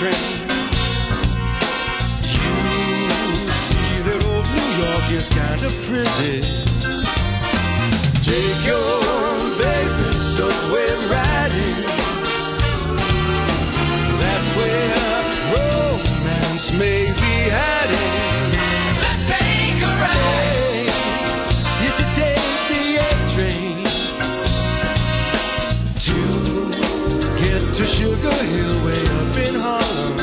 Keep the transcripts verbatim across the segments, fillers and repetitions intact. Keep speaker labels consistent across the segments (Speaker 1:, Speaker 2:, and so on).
Speaker 1: train. You see that old New York is kind of pretty. Take your baby subway riding. That's where romance may be hiding.
Speaker 2: Let's take a ride.
Speaker 1: You should take the A train to get to Sugar Hill way up in Harlem.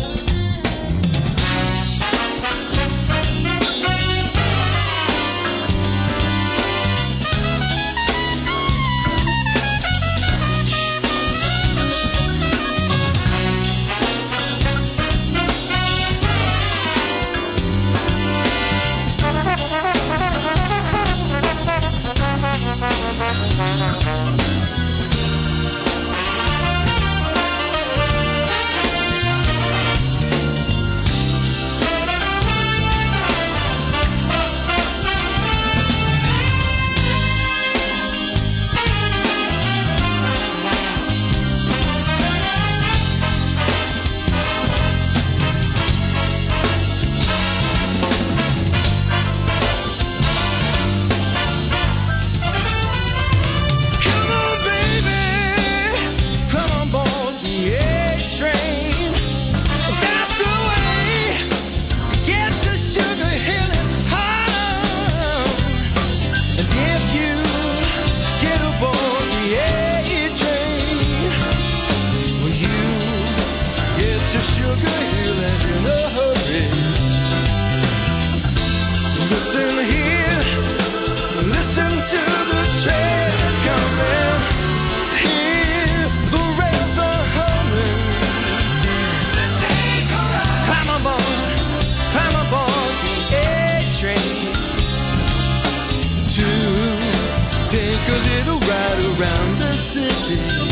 Speaker 1: Sugar Hill and in a hurry. Listen here, listen to the train coming. Hear the rails are humming.
Speaker 2: Let's take a ride.
Speaker 1: Climb aboard, climb aboard the A train to take a little ride around the city.